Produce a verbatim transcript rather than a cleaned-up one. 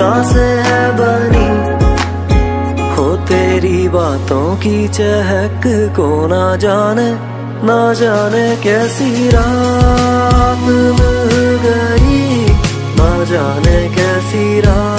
सांसें है बनी हो तेरी बातों की चहक को ना जाने ना जाने कैसी रात मिल गई, ना जाने कैसी रात।